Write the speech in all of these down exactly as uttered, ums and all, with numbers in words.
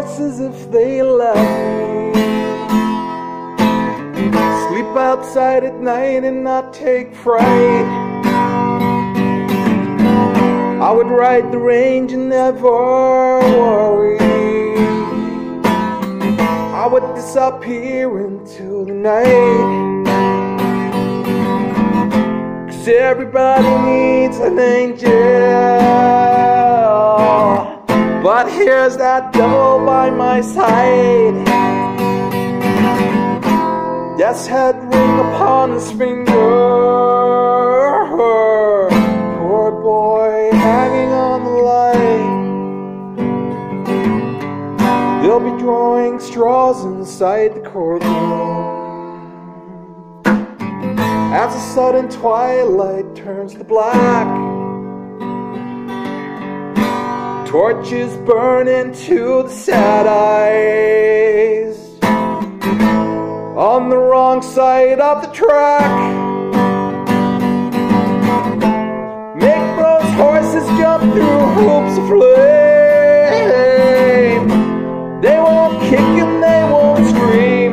horses if they let me. Sleep outside at night and not take fright. I would ride the range and never worry. I would disappear into the night, 'cause everybody needs an angel. But here's that devil by my side. Death's head ring upon his finger. Poor boy hanging on the line. They'll be drawing straws inside the courtroom as the sudden twilight turns to black. Torches burn into the sad eyes on the wrong side of the track. Make those horses jump through hoops of flame. They won't kick and they won't scream.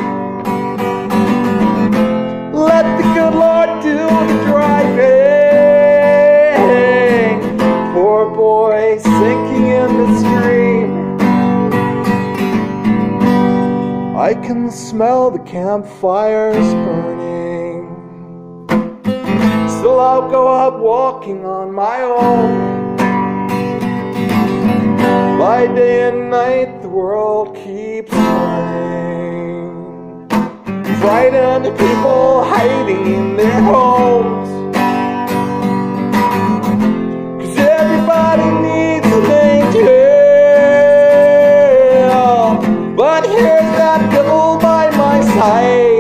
Let the good Lord do the driving. Poor boy sinking in the stream. I can smell the campfires burning. Still I'll go out walking on my own. By day and night the world keeps running. Frightened people hiding in their homes, 'cause everybody needs an angel. But here's that devil by my side.